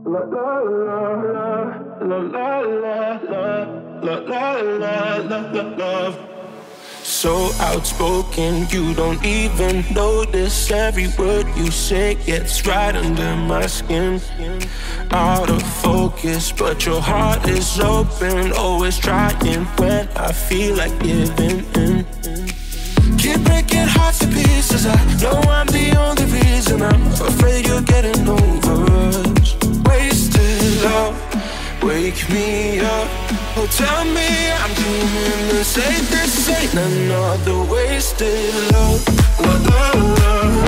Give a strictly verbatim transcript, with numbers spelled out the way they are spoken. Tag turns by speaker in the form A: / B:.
A: La la la la la la la la la la la la love. So outspoken, you don't even notice. Every word you say gets right under my skin. Out of focus, but your heart is open. Always trying when I feel like giving in. Keep breaking hearts to pieces. I know I'm the only reason. I'm afraid you're getting over us. Wasted love, wake me up. Oh, tell me I'm dreaming this ain't, this ain't another wasted love. Love, love, love.